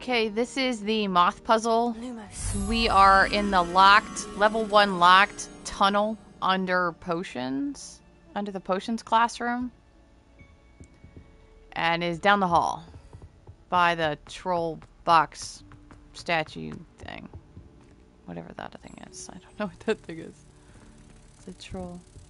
Okay, this is the Moth puzzle. We are in the level 1 locked tunnel under potions, under the potions classroom, and is down the hall by the troll box statue thing. Whatever that thing is. I don't know what that thing is. It's a troll.